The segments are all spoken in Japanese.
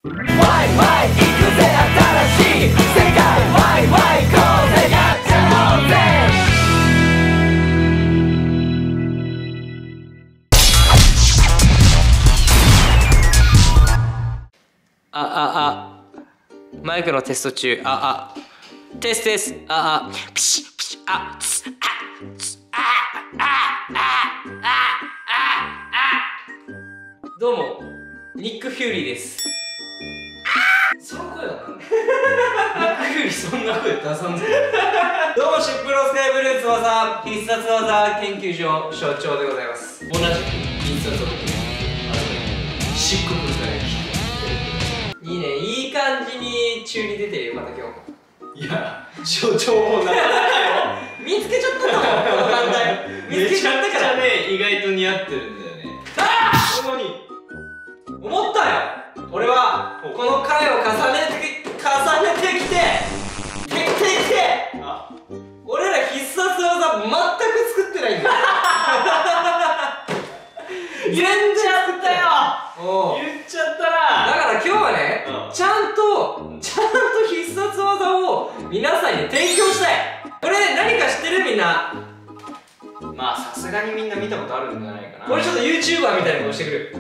ワイワイ行くぜ新しい世界ワイワイ行こうぜやっちゃおうぜマイクのテスト中。テステス。ピシッピシッツツどうもニック・フューリーです。その声は何だ？ニック・フューリーそんな声出さんぞ。どうもシップロスカイブルーツ技必殺技研究所所長でございます。同じく必殺技漆黒からいいね、いい感じに中に出てるよ、また今日も。 いや、所長もなかなかよ。 見つけちゃったのこの簡単見つけちゃったから。 めちゃくちゃね、意外と似合ってるんだよね。 こに思ったよ。俺はこの回を重ねてきて俺ら必殺技全く作ってないんだよ。 言っちゃったよ。言っちゃったな。 だから今日はね、ちゃんと必殺技を皆さんに提供したい。これ何か知ってるみんな。 まあさすがにみんな見たことあるんじゃないかな。 俺ちょっと YouTuber みたいなことしてくる。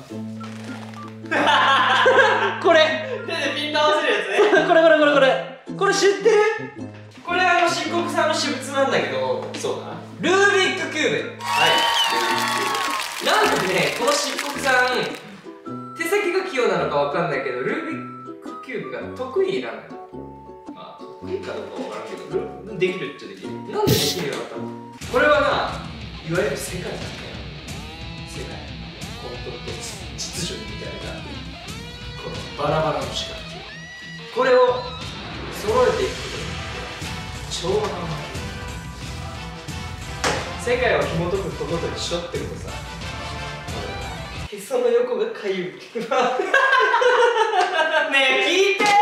これ手でピント合わせるやつね。 これ知ってる？これ漆黒さんの私物なんだけど、 そうだな。 ルービックキューブ。 はい、 なんかね、この漆黒さん手先が器用なのかわかんないけど、ルービックキューブが得意なんだよ。 まあ得意かどうかわからんけど、できるっちゃできる。 なんでできるようになったの？これはな、いわゆる世界だね。世界コントロールと秩序にみたいなこのバラバラの四角形、これを揃えていくことに超ハマる。世界を紐解くことと一緒ってことさ。へその横がかゆい。ねえ聞いて。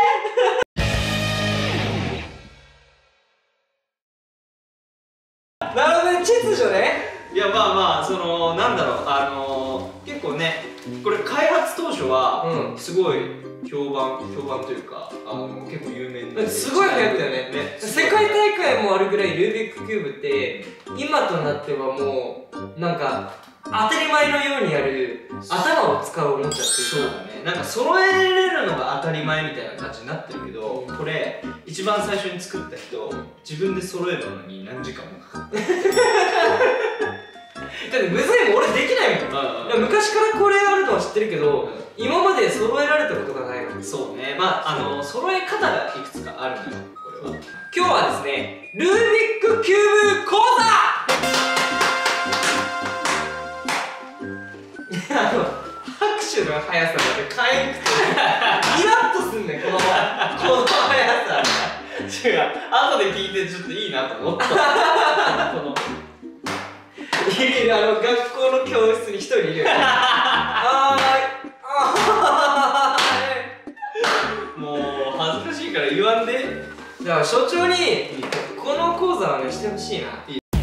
なるほどね、秩序ね。 いやまあまあ、そのなんだろう、結構ね、これ開発当初はすごい評判というか、結構有名ですごい流行ったよね。世界大会もあるぐらいルービックキューブって今となってはもうなんか当たり前のようにある頭を使うおもちゃっていうか。 そうだね、なんか揃えれるのが当たり前みたいな感じになってるけど、これ一番最初に作った人、自分で揃えるのに何時間もかかっただってむずいもん、俺できないもん。昔からこれあるのは知ってるけど、今まで揃えられたことがないの。 そうね、まあ揃え方がいくつかあるのよ、これは。 今日はですね、ルービックキューブ講座。拍手の速さまで変えんくてイラッとすんねん、この速さ。 違う、後で聞いてちょっといいなと思ったこのいる、学校の教室に一人いる。 もう恥ずかしいから言わんで。 だから所長にこの講座をねしてほしいな。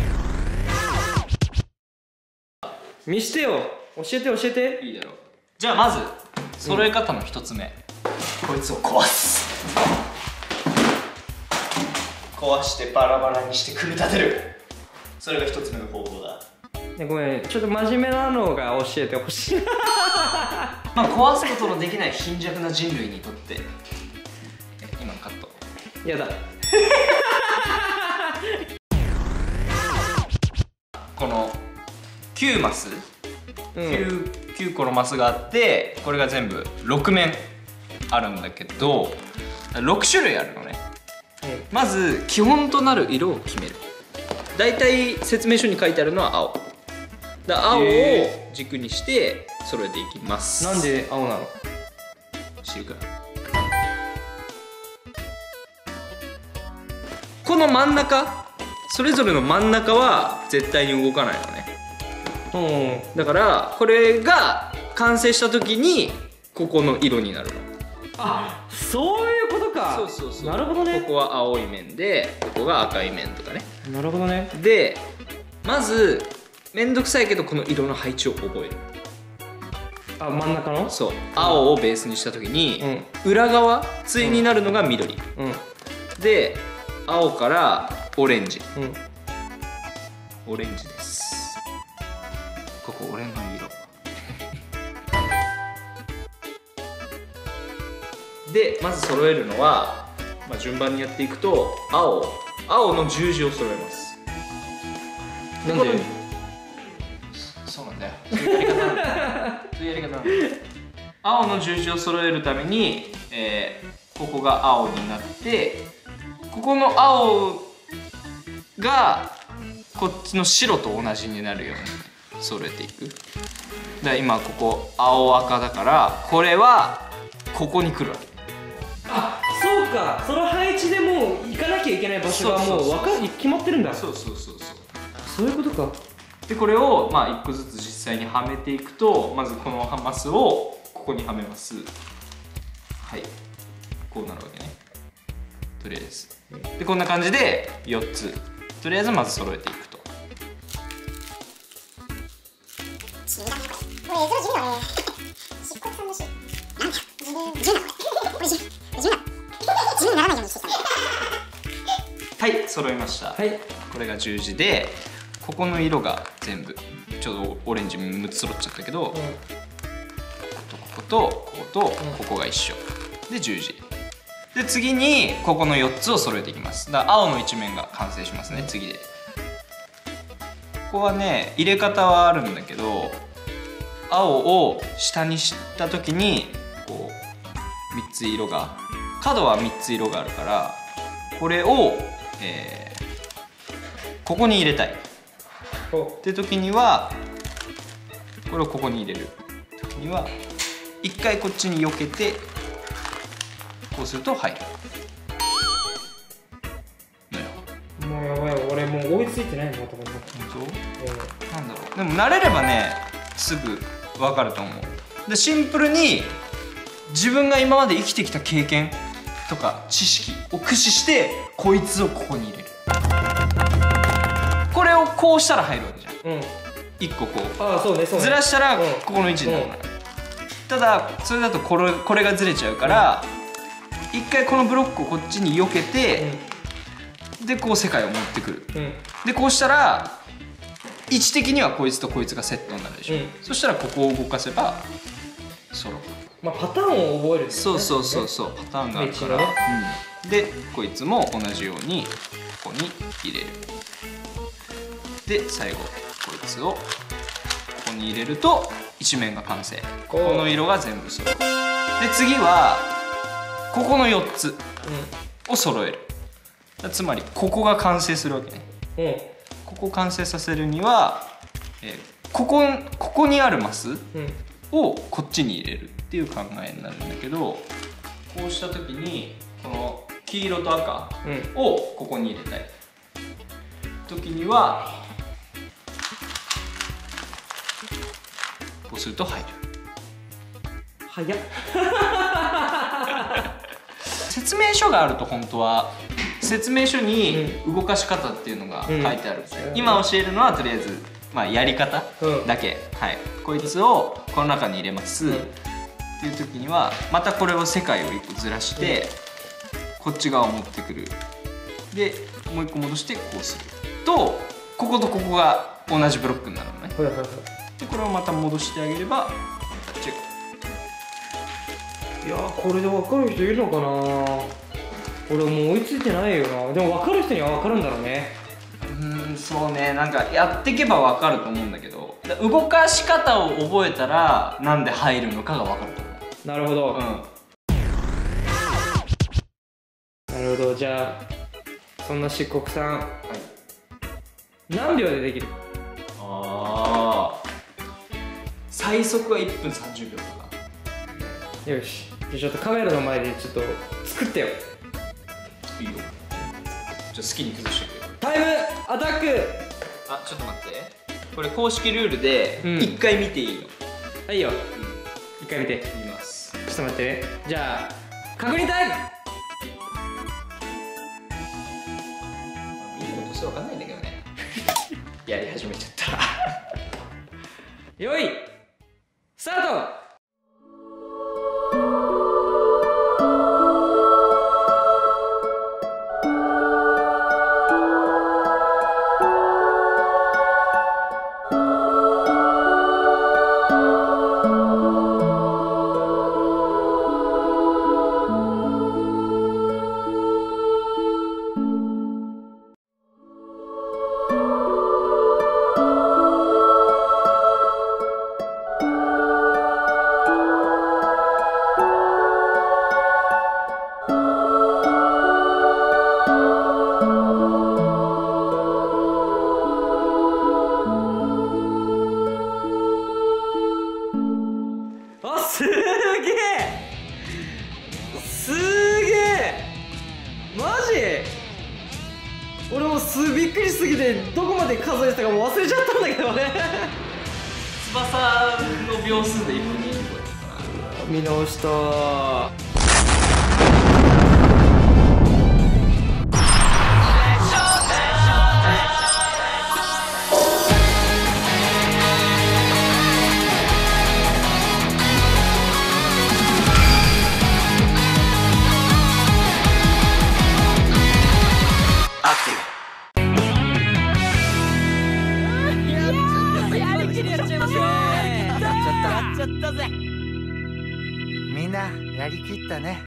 見してよ、教えて。 いいだろう。じゃあまず揃え方の一つ目、こいつを壊す。壊してバラバラにして組み立てる。それが一つ目の方法だ。 ごめん、ちょっと真面目なのが教えてほしい。 まあ壊すことのできない貧弱な人類にとって今のカットやだ。 この9マス、9個のマスがあって、これが全部6面あるんだけど、6種類あるのね。まず基本となる色を決める。だいたい説明書に書いてあるのは青だ。青を軸にして揃えていきます。 なんで青なの？ 知るか。この真ん中、それぞれの真ん中は絶対に動かないのね。だからこれが完成した時にここの色になるの。 あ、そういうことか。 そうなるほどね。 ここは青い面で、ここが赤い面とかね。 なるほどね。 でまずめんどくさいけどこの色の配置を覚える。 あ、真ん中の。 そう青をベースにした時に、裏側対になるのが緑、で青からオレンジ、オレンジです。ここ俺の色でまず揃えるのは、順番にやっていくと青の十字を揃えます。 なんで？ そうなんだよ。そういうやり方なんだよ。そういうやり方なんだよ。青の十字を揃えるために、ここが青になって、ここの青がこっちの白と同じになるように揃えていく。だから今ここ青赤だから、これはここに来るわけ。 あ、そうか。その配置でもう行かなきゃいけない場所がもう決まってるんだ。 そうそういうことか。 でこれを1個ずつ実際にはめていくと、まずこのマスをここにはめます。はい、こうなるわけね、とりあえず。でこんな感じで4つとりあえずまず揃えていくと。はい、揃いました。はい、これが十字で、ここの色が全部ちょうどオレンジ6つ揃っちゃったけど、こことこことここが一緒で十字で、次にここの4つを揃えていきます。だから青の一面が完成しますね。次でここはね入れ方はあるんだけど、青を下にした時にこう3つ色が、角は3つ色があるから、これを、ここに入れたいって時には、これをここに入れる時には一回こっちに避けて、こうすると入るのよ。 もうやばい、俺もう追いついてないんだと思う。 本当？なんだろう、でも慣れればねすぐ分かると思う。でシンプルに自分が今まで生きてきた経験とか知識を駆使して、こいつをここに入れる。これをこうしたら入るわけじゃん。1個こうずらしたらここの位置になるのよ。ただそれだとこれがずれちゃうから、一回このブロックをこっちに避けて、でこう世界を持ってくる。でこうしたら位置的にはこいつとこいつがセットになるでしょ。そしたらここを動かせば揃う。 パターンを覚えるんですね。 そうパターンがあるから、でこいつも同じようにここに入れる。で最後こいつをここに入れると一面が完成。この色が全部揃う。で次はここの4つを揃える。つまりここが完成するわけね。ここを完成させるには、ここにあるマスをこっちに入れるっていう考えになるんだけど、こうした時にこの黄色と赤をここに入れたい時には、こうすると入る。 早っ説明書があると、本当は説明書に動かし方っていうのが書いてあるんですよ。今教えるのはとりあえずやり方だけ。はい、こいつをこの中に入れますっていう時には、またこれを世界を1個ずらしてこっち側を持ってくる。でもう1個戻してこうすると、こことここが同じブロックになるのね。でこれをまた戻してあげればチェック。 いやー、これで分かる人いるのかな。俺もう追いついてないよな。でも分かる人には分かるんだろうね。 そうね、なんかやっていけば分かると思うんだけど、動かし方を覚えたらなんで入るのかが分かると思う。 なるほど、なるほど。じゃあそんな漆黒さん、何秒でできる？ 最速は1分30秒とか。 よし、じゃあちょっとカメラの前でちょっと作ってよ。 いいよ。じゃあ好きに崩してくれ。 タイムアタック。 あ、ちょっと待って。これ公式ルールで1回見ていいの？ はいよ、1回見て。 見ます。 ちょっと待ってね。じゃあ確認タイム。 見ることすら分かんないんだけどねやり始めちゃったよいスタート。 っくりしすぎてどこまで数えてたかもう忘れちゃったんだけどね。 翼の秒数で1分25円。 見直したみんなやりきったね。